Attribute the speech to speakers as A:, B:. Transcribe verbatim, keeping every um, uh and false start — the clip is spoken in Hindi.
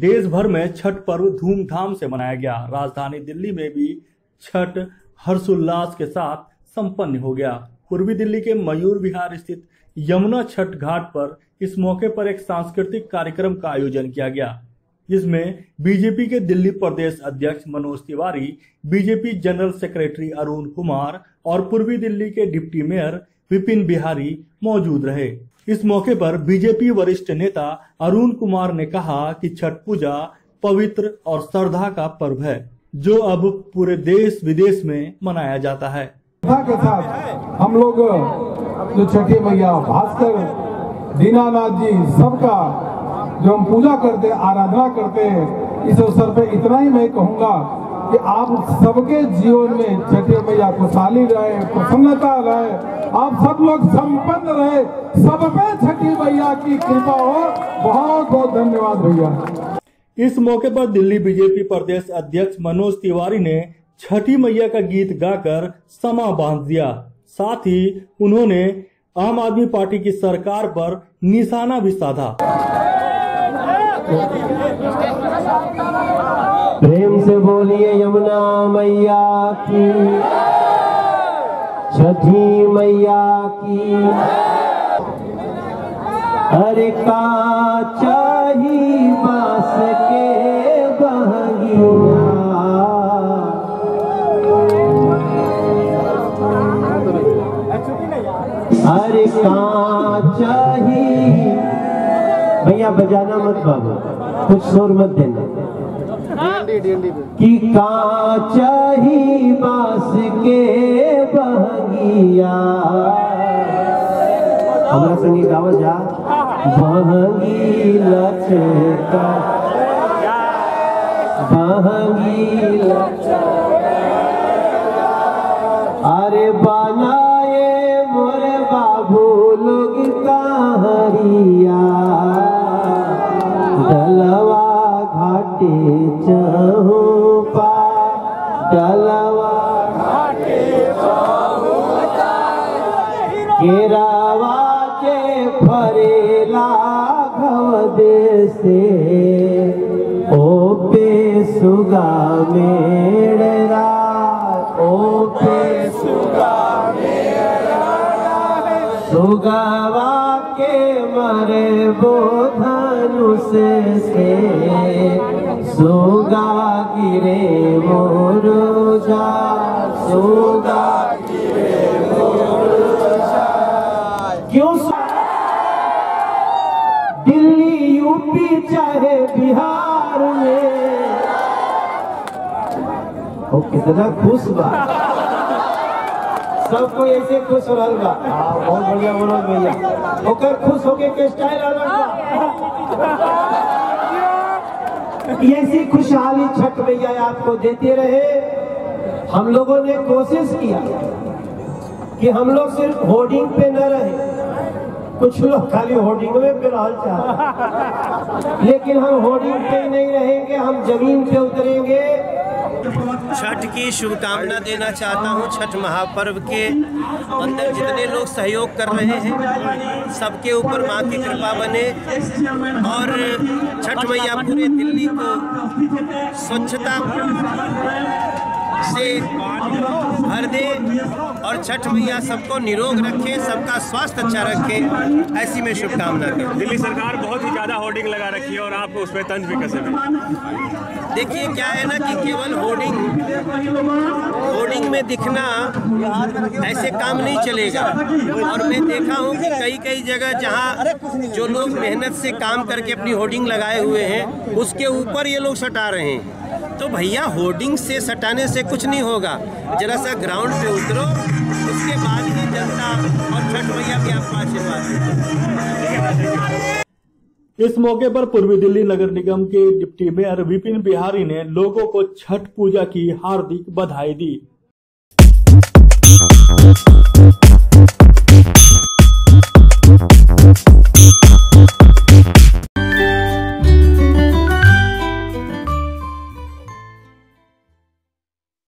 A: देश भर में छठ पर्व धूमधाम से मनाया गया। राजधानी दिल्ली में भी छठ हर्षोल्लास के साथ संपन्न हो गया। पूर्वी दिल्ली के मयूर विहार स्थित यमुना छठ घाट पर इस मौके पर एक सांस्कृतिक कार्यक्रम का आयोजन किया गया, जिसमें बीजेपी के दिल्ली प्रदेश अध्यक्ष Manoj Tiwari, BJP general secretary Arun Kumar और पूर्वी दिल्ली के डिप्टी मेयर विपिन बिहारी मौजूद रहे। इस मौके पर बीजेपी वरिष्ठ नेता अरुण कुमार ने कहा कि छठ पूजा पवित्र और श्रद्धा का पर्व है, जो अब पूरे देश विदेश में मनाया जाता है।
B: के साथ हम लोग जो छठी मैया, भास्कर, दीनानाथ जी, सबका जो हम पूजा करते हैं, आराधना करते हैं, इस अवसर पे इतना ही मैं कहूँगा कि आप सबके जीवन में छठी मैया खुशहाली रहे, प्रसन्नता रहे, आप सब लोग संपन्न रहे, सब पे छठी मैया की कृपा हो। बहुत बहुत धन्यवाद भैया।
A: इस मौके पर दिल्ली बीजेपी प्रदेश अध्यक्ष मनोज तिवारी ने छठी मैया का गीत गाकर समा बांध दिया। साथ ही उन्होंने आम आदमी पार्टी की सरकार पर निशाना भी साधा।
C: प्रेम से बोलिए यमुना मैया की, छठी मैया की। अरे काचा ही बांस के बहंगिया, अरे काचा ही। भैया बजाना मत बाबू, कुछ शोर मत देना। कि काचा ही बांस के बहंगिया, हमारा संगी गावल जा। बहंगी लचका, बहंगी लचका, अरे बनाए मोरे बाबू लोग कहारिया, डलवा घाटे चहु पा, डलवा घाटे चहु पा, केरावा के फरेला घव देसे, ओ पे सुगा मेरा, ओ पे सुगा मेरा, सुगावा के मरे बोधनु से, सुगा गिरे मोरुजा, सुगा गिरे मोरुजा। क्यों दिल्ली, यूपी चाहे बिहार में, ओ कितना खुश बा, सबको ऐसे खुश हो रहा बा। बहुत बढ़िया मनोज भैया, ओकर खुश होके के स्टाइल अलग बा। ऐसी खुशहाली छठ मैया आपको देते रहे। हम लोगों ने कोशिश किया कि हम लोग सिर्फ होर्डिंग पे न रहे, कुछ लोग खाली होर्डिंग में फिलहाल चाहते, लेकिन हम होर्डिंग पे नहीं रहेंगे, हम जमीन पे उतरेंगे।
D: छठ की शुभकामना देना चाहता हूँ। छठ महापर्व के अंदर जितने लोग सहयोग कर रहे हैं, सबके ऊपर माँ की कृपा बने और छठ मैया पूरे दिल्ली को स्वच्छता से भर दे और छठ मैया सबको निरोग रखे, सबका स्वास्थ्य अच्छा रखे, ऐसी मैं शुभकामना करता हूँ।
E: दिल्ली सरकार बहुत ही ज़्यादा होर्डिंग लगा रखी है और आप उस पर तंज भी कसे हैं।
D: देखिए क्या है ना कि केवल होर्डिंग होर्डिंग में दिखना ऐसे काम नहीं चलेगा। और मैं देखा हूँ कि कई कई जगह जहाँ जो लोग मेहनत से काम करके अपनी होर्डिंग लगाए हुए हैं, उसके ऊपर ये लोग सटा रहे हैं। तो भैया होर्डिंग से सटाने से कुछ नहीं होगा, जरा सा ग्राउंड पे उतरो, उसके बाद ही जनता और छठ मैया भी आपको आशीर्वाद दें।
A: इस मौके पर पूर्वी दिल्ली नगर निगम के डिप्टी मेयर विपिन बिहारी ने लोगों को छठ पूजा की हार्दिक बधाई दी।